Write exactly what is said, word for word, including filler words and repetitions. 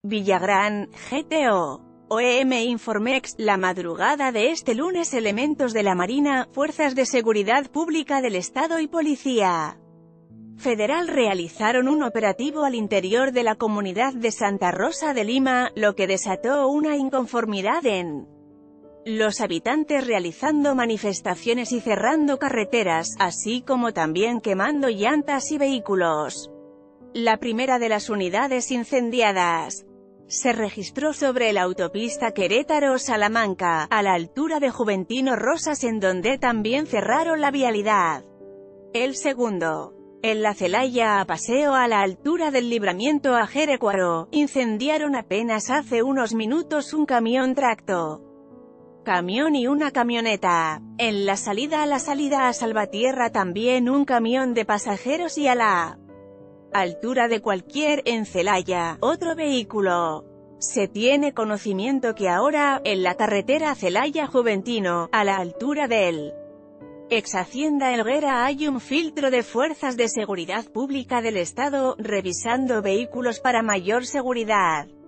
Villagrán, G T O. O E M Informex, la madrugada de este lunes elementos de la Marina, Fuerzas de Seguridad Pública del Estado y Policía Federal realizaron un operativo al interior de la comunidad de Santa Rosa de Lima, lo que desató una inconformidad en los habitantes realizando manifestaciones y cerrando carreteras, así como también quemando llantas y vehículos. La primera de las unidades incendiadas se registró sobre la autopista Querétaro-Salamanca, a la altura de Juventino Rosas, en donde también cerraron la vialidad. El segundo, en la Celaya a Paseo, a la altura del Libramiento a Jerecuaro, incendiaron apenas hace unos minutos un camión tracto, camión y una camioneta. En la salida a la salida a Salvatierra también un camión de pasajeros y a la altura de Cualquier, en Celaya, otro vehículo. Se tiene conocimiento que ahora, en la carretera Celaya-Juventino, a la altura del ex Hacienda Helguera, hay un filtro de Fuerzas de Seguridad Pública del Estado, revisando vehículos para mayor seguridad.